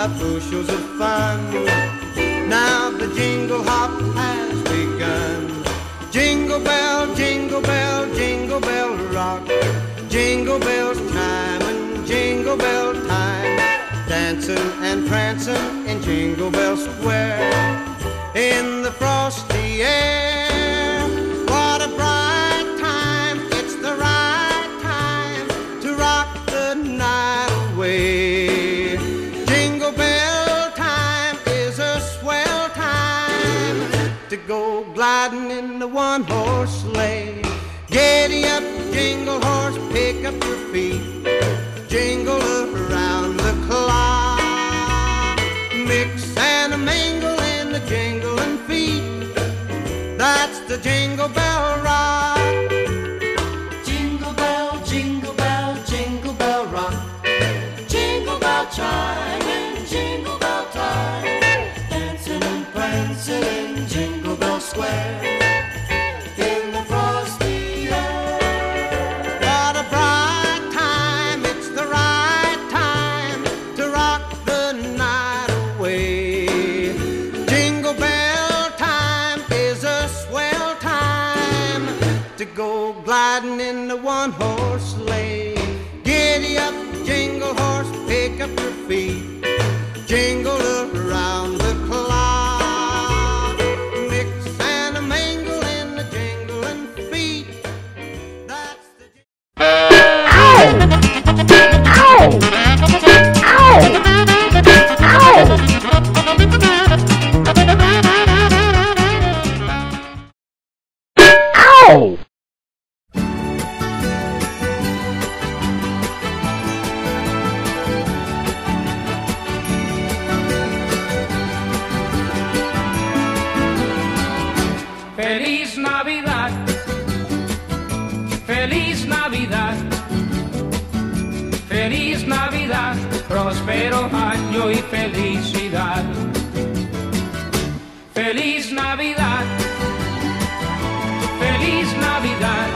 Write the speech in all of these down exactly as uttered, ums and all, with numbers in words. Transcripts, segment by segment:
five bushels of fun. Now the jingle hop has begun. Jingle bell, jingle bell, jingle bell rock. Jingle bells chime and jingle bell time. Dancing and prancing in Jingle Bell Square. In the frosty air, what a bright time. It's the right time to rock the night away. Jingle bell time is a swell time to go gliding in the one-horse sleigh. Giddy up, jingle horse, pick up your feet. Jingle around the clock. Mix and a mingle in the jingling feet. That's the Jingle Bell Rock. Jingle bell, jingle bell, jingle bell rock. Jingle bell chime and jingle bell time. Dancing and prancing in Jingle Bell Square. In the frosty air. What a bright time, it's the right time to rock the night away. Jingle bell time is a swell time to go gliding in the one-horse sleigh. Giddy up, jingle horse, pick up your feet. Jingle around the clock. Mix and a mingle in the jingling feet. That's the Ow! Ow! Ow! Ow! Feliz Navidad, Feliz Navidad, Feliz Navidad, próspero año y felicidad. Feliz Navidad, Feliz Navidad,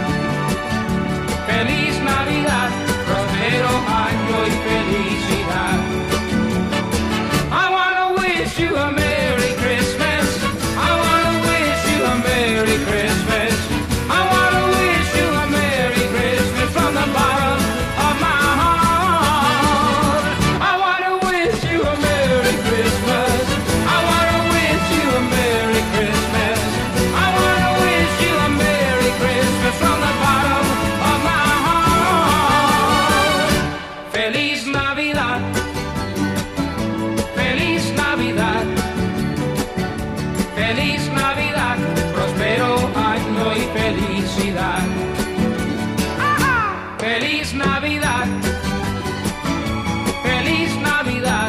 Feliz Navidad, próspero año y felicidad. I wanna wish you a Merry Christmas. I wanna wish you a Merry Christmas. I wanna wish you a Merry Christmas from the bottom of my heart. I wanna wish you a Merry Christmas. I wanna wish you a Merry Christmas. I wanna wish you a Merry Christmas from the bottom of my heart. Feliz Navidad. Feliz Navidad. Feliz Navidad, próspero año y felicidad. Feliz Navidad, Feliz Navidad,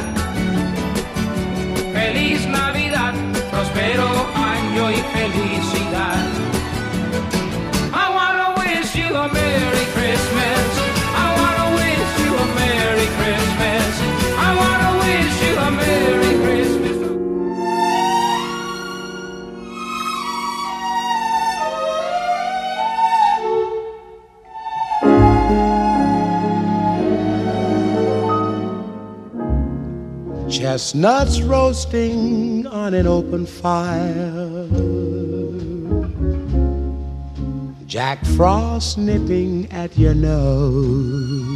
Feliz Navidad, próspero año y felicidad. I wanna wish you a Merry Christmas. I wanna wish you a Merry Christmas. I wanna wish you a Merry Christmas. Chestnuts roasting on an open fire, Jack Frost nipping at your nose,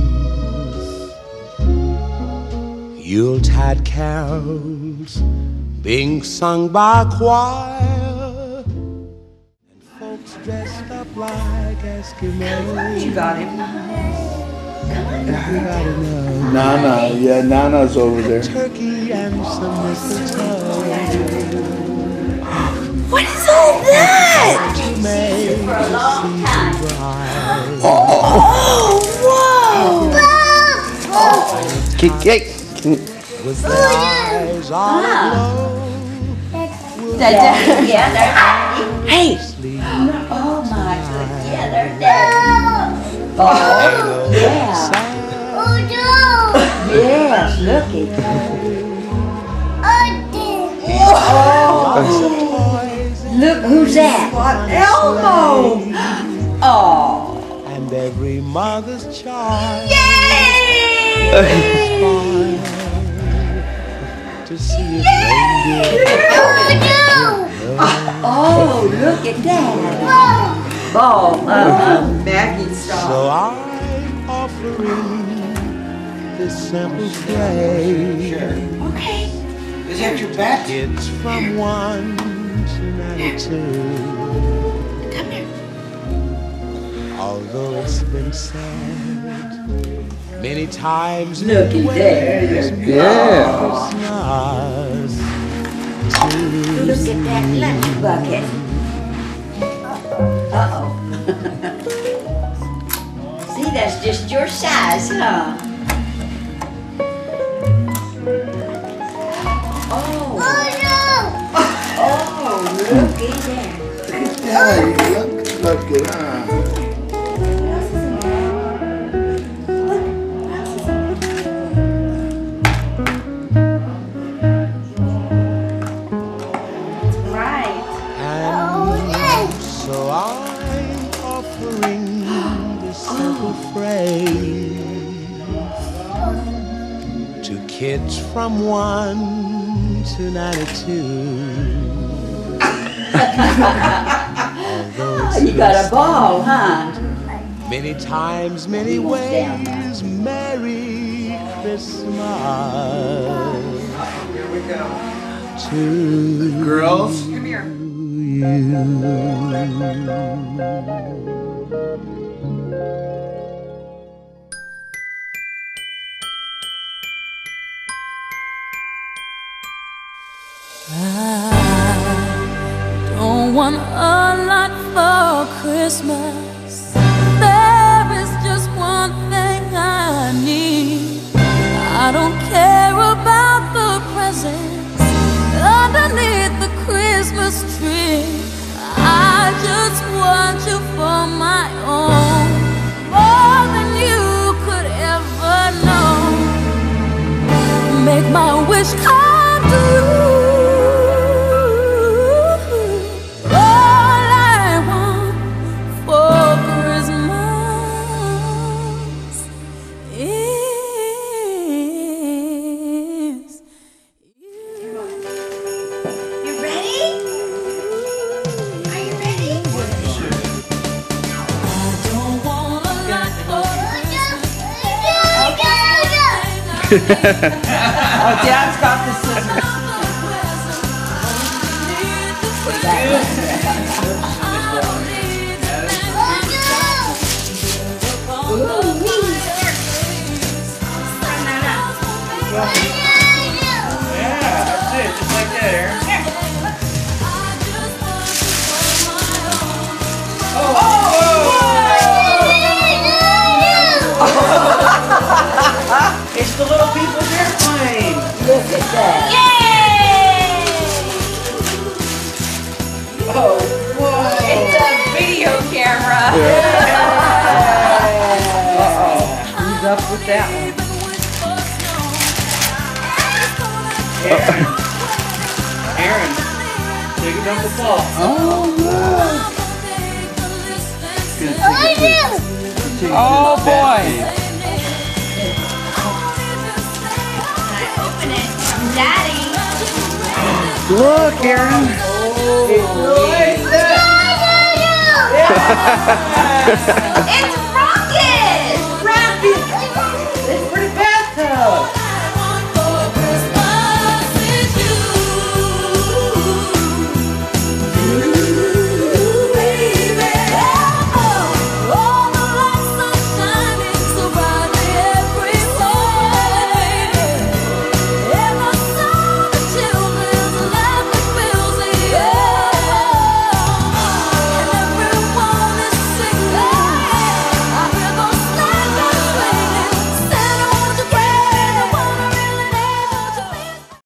Yuletide carols being sung by a choir, and folks dressed up like Eskimos. You got him. Everybody knows. Nana, yeah, Nana's over there. Turkey and some mistletoe. What is all that? Oh, whoa! Kick, kick. With their eyes all aglow. Daddy. Yeah, they're daddy. Hey! Oh my goodness. Yeah, they're daddy. Oh, yeah. Oh, no. Yes, look at Oh, look who's that? What? Elmo. Oh. And every mother's child. Yay! to see if reindeer. Oh, look at that. Ball. Uh-huh. Maggie style. So I'm offering this simple phrase. Okay. Is that your bet? It's from one to ninety-two. Come here. Although it's been said many times, Looky there. Yeah. Look at that lunch bucket. Uh-oh. See, that's just your size, huh? Oh. Oh, looky there. Yeah, look, look at that. So I'm offering this simple phrase to kids from one to ninety-two. You got a ball, huh? Many times, many ways, Merry Christmas. Here we go. To Girls, come here. you. I don't want a lot for Christmas. There is just one thing I need. I don't care about the presents underneath the Christmas tree. I just want you for my own, more than you could ever know. Make my wish come true. Oh, Dad's got the scissors. Yeah, that's it. Just like that, Aaron. It's the Little People's Airplane! Look at that. Oh, whoa! It's a video camera. Uh-oh. Who's up with that one? Aaron. Aaron, take it up the ball. Oh, Oh, boy! Daddy. Look, Aaron. It's It's from